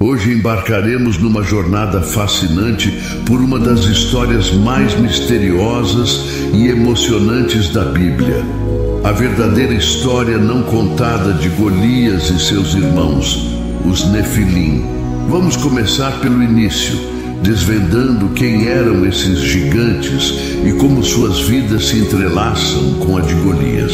Hoje embarcaremos numa jornada fascinante por uma das histórias mais misteriosas e emocionantes da Bíblia. A verdadeira história não contada de Golias e seus irmãos, os Nefilim. Vamos começar pelo início, desvendando quem eram esses gigantes e como suas vidas se entrelaçam com a de Golias.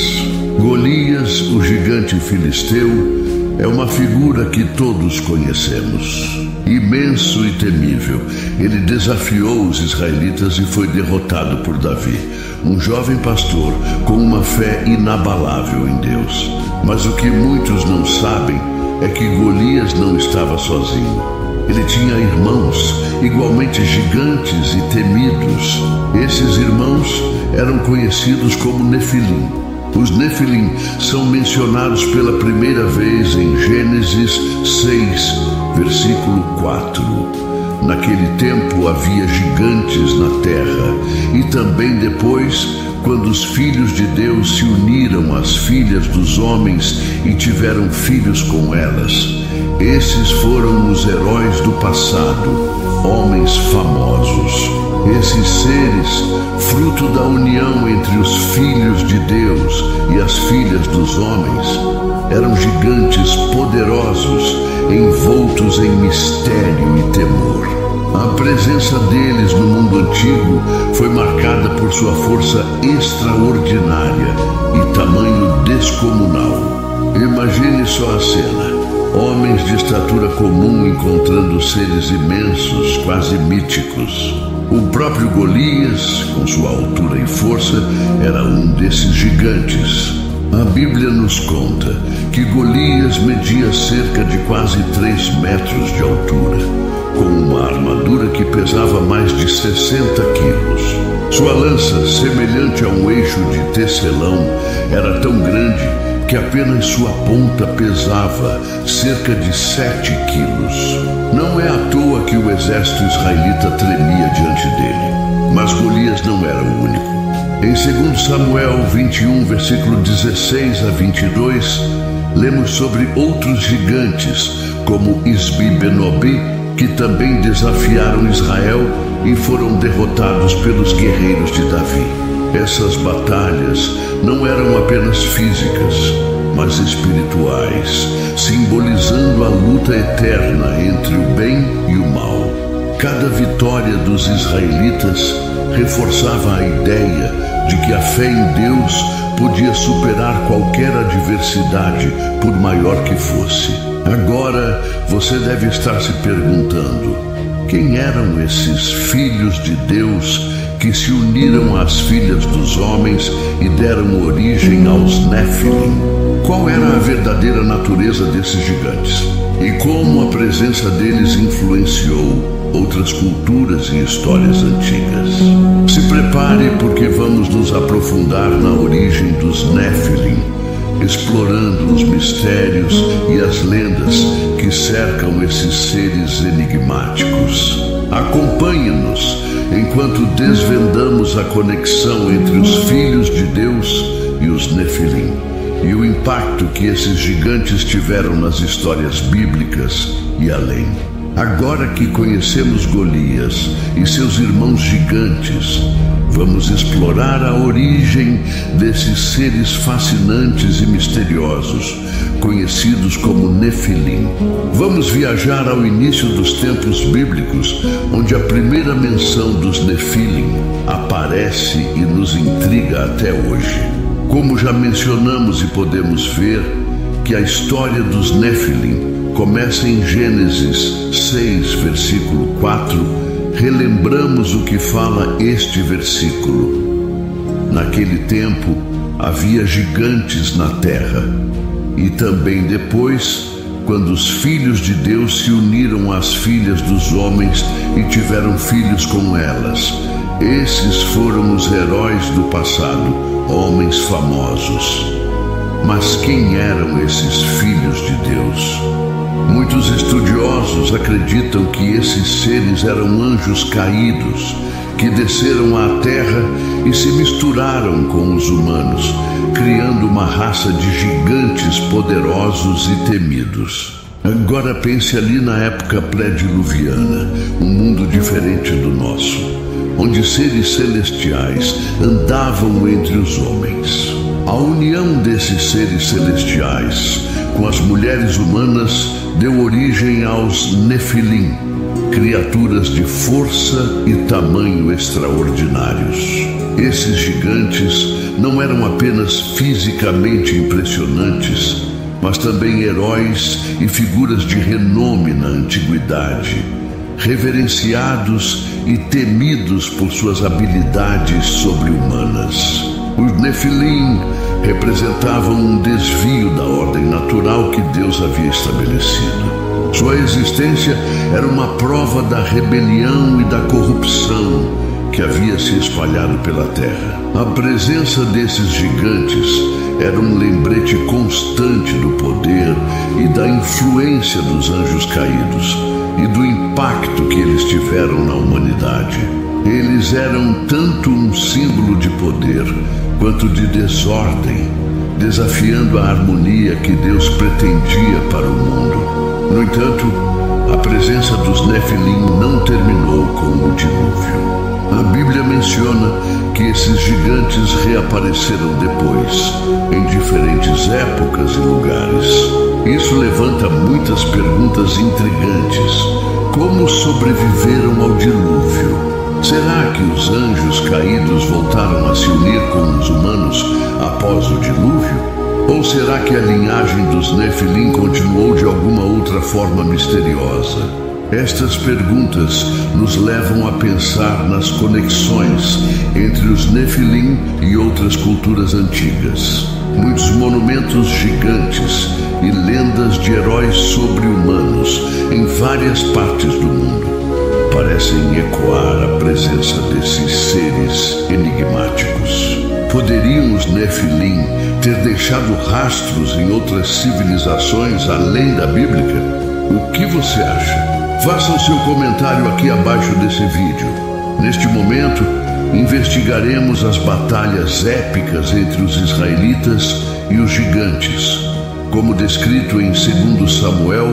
Golias, o gigante filisteu, é uma figura que todos conhecemos. Imenso e temível, ele desafiou os israelitas e foi derrotado por Davi, um jovem pastor com uma fé inabalável em Deus. Mas o que muitos não sabem é que Golias não estava sozinho. Ele tinha irmãos igualmente gigantes e temidos. Esses irmãos eram conhecidos como Nefilim. Os Nefilim são mencionados pela primeira vez em Gênesis 6, versículo 4. Naquele tempo havia gigantes na terra, e também depois, quando os filhos de Deus se uniram às filhas dos homens e tiveram filhos com elas. Esses foram os heróis do passado, homens famosos. Esses seres, fruto da união entre os filhos de Deus e as filhas dos homens, eram gigantes poderosos, envoltos em mistério e temor. A presença deles no mundo antigo foi marcada por sua força extraordinária e tamanho descomunal. Imagine só a cena. Homens de estatura comum encontrando seres imensos, quase míticos. O próprio Golias, com sua altura e força, era um desses gigantes. A Bíblia nos conta que Golias media cerca de quase 3 metros de altura, com uma armadura que pesava mais de 60 quilos. Sua lança, semelhante a um eixo de tecelão, era tão grande que apenas sua ponta pesava cerca de 7 quilos. Não é à toa que o exército israelita tremia diante dele. Mas Golias não era o único. Em 2 Samuel 21, versículo 16 a 22, lemos sobre outros gigantes, como Isbi-Benobi, que também desafiaram Israel e foram derrotados pelos guerreiros de Davi. Essas batalhas não eram apenas físicas, mas espirituais, simbolizando a luta eterna entre o bem e o mal. Cada vitória dos israelitas reforçava a ideia de que a fé em Deus podia superar qualquer adversidade, por maior que fosse. Agora você deve estar se perguntando: quem eram esses filhos de Deus que se uniram às filhas dos homens e deram origem aos Nefilim? Qual era a verdadeira natureza desses gigantes? E como a presença deles influenciou outras culturas e histórias antigas? Se prepare, porque vamos nos aprofundar na origem dos Nefilim, explorando os mistérios e as lendas que cercam esses seres enigmáticos. Acompanhe-nos enquanto desvendamos a conexão entre os filhos de Deus e os Nefilim, e o impacto que esses gigantes tiveram nas histórias bíblicas e além. Agora que conhecemos Golias e seus irmãos gigantes, vamos explorar a origem desses seres fascinantes e misteriosos, conhecidos como Nefilim. Vamos viajar ao início dos tempos bíblicos, onde a primeira menção dos Nefilim aparece e nos intriga até hoje. Como já mencionamos e podemos ver, que a história dos Nefilim começa em Gênesis 6, versículo 4, relembramos o que fala este versículo. Naquele tempo havia gigantes na terra, e também depois, quando os filhos de Deus se uniram às filhas dos homens e tiveram filhos com elas. Esses foram os heróis do passado, homens famosos. Mas quem eram esses filhos de Deus? Muitos estudiosos acreditam que esses seres eram anjos caídos, que desceram à terra e se misturaram com os humanos, criando uma raça de gigantes poderosos e temidos. Agora pense ali na época pré-diluviana, um mundo diferente do nosso, onde seres celestiais andavam entre os homens. A união desses seres celestiais com as mulheres humanas deu origem aos Nefilim, criaturas de força e tamanho extraordinários. Esses gigantes não eram apenas fisicamente impressionantes, mas também heróis e figuras de renome na antiguidade, reverenciados e temidos por suas habilidades sobre-humanas. Os Nefilim representavam um desvio da ordem natural que Deus havia estabelecido. Sua existência era uma prova da rebelião e da corrupção que havia se espalhado pela terra. A presença desses gigantes era um lembrete constante do poder e da influência dos anjos caídos e do impacto que eles tiveram na humanidade. Eles eram tanto um símbolo de poder quanto de desordem, desafiando a harmonia que Deus pretendia para o mundo. No entanto, a presença dos Nefilim não terminou com o dilúvio. A Bíblia menciona que esses gigantes reapareceram depois, em diferentes épocas e lugares. Isso levanta muitas perguntas intrigantes. Como sobreviveram ao dilúvio? Será que os anjos caídos voltaram a se unir com os humanos após o dilúvio? Ou será que a linhagem dos Nefilim continuou de alguma outra forma misteriosa? Estas perguntas nos levam a pensar nas conexões entre os Nefilim e outras culturas antigas. Muitos monumentos gigantes e lendas de heróis sobre-humanos em várias partes do mundo parecem ecoar a presença desses seres enigmáticos. Poderiam os Nefilim ter deixado rastros em outras civilizações além da bíblica? O que você acha? Faça o seu comentário aqui abaixo desse vídeo. Neste momento, investigaremos as batalhas épicas entre os israelitas e os gigantes, como descrito em 2 Samuel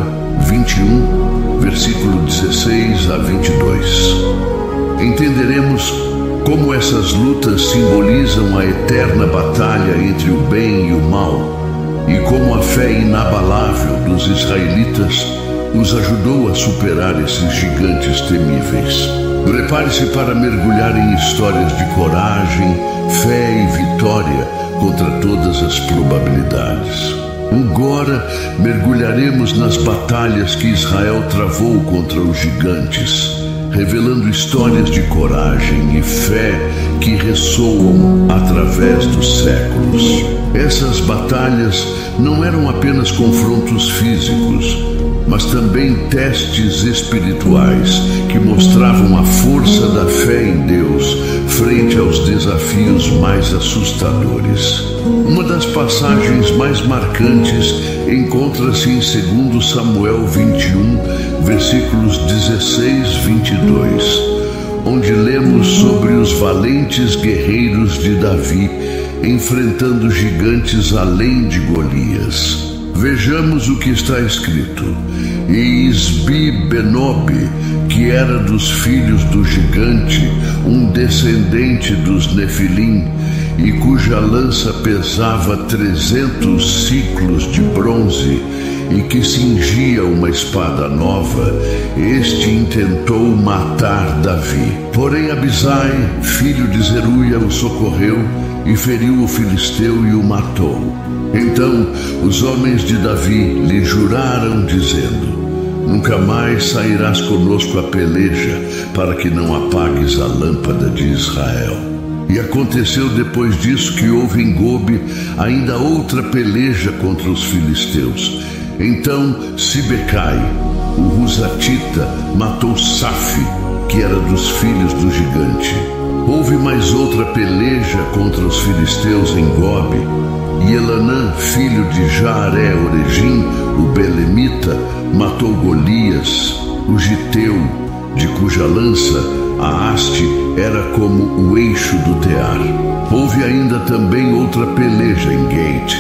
21, versículo 16 a 22. Entenderemos como essas lutas simbolizam a eterna batalha entre o bem e o mal, e como a fé inabalável dos israelitas os ajudou a superar esses gigantes temíveis. Prepare-se para mergulhar em histórias de coragem, fé e vitória contra todas as probabilidades. Agora mergulharemos nas batalhas que Israel travou contra os gigantes, revelando histórias de coragem e fé que ressoam através dos séculos. Essas batalhas não eram apenas confrontos físicos, mas também testes espirituais que mostravam a força da fé em Deus frente aos desafios mais assustadores. Uma das passagens mais marcantes encontra-se em 2 Samuel 21, versículos 16-22, onde lemos sobre os valentes guerreiros de Davi enfrentando gigantes além de Golias. Vejamos o que está escrito. E Isbi-Benob, que era dos filhos do gigante, um descendente dos Nefilim, e cuja lança pesava 300 ciclos de bronze, e que cingia uma espada nova, este intentou matar Davi. Porém Abisai, filho de Zeruia, o socorreu e feriu o filisteu e o matou. Então os homens de Davi lhe juraram, dizendo: nunca mais sairás conosco a peleja, para que não apagues a lâmpada de Israel. E aconteceu depois disso que houve em Gobe ainda outra peleja contra os filisteus. Então Sibecai, o Husatita, matou Safi, que era dos filhos do gigante. Houve mais outra peleja contra os filisteus em Gobe, e Elanã, filho de Jaaré-Oregim, o Belemita, matou Golias, o Giteu, de cuja lança a haste era como o eixo do tear. Houve ainda também outra peleja em Gate,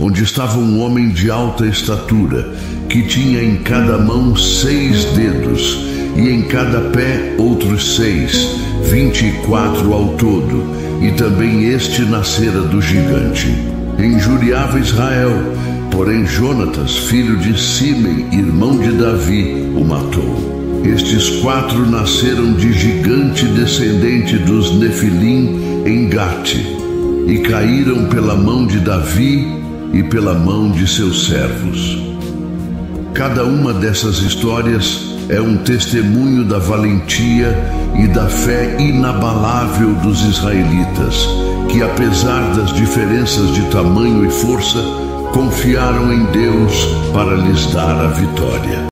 onde estava um homem de alta estatura, que tinha em cada mão 6 dedos, e em cada pé outros 6, 24 ao todo, e também este nascera do gigante. Injuriava Israel, porém Jonatas, filho de Simei, irmão de Davi, o matou. Estes 4 nasceram de gigante descendente dos Nefilim em Gate, e caíram pela mão de Davi e pela mão de seus servos. Cada uma dessas histórias é um testemunho da valentia e da fé inabalável dos israelitas, que apesar das diferenças de tamanho e força, confiaram em Deus para lhes dar a vitória.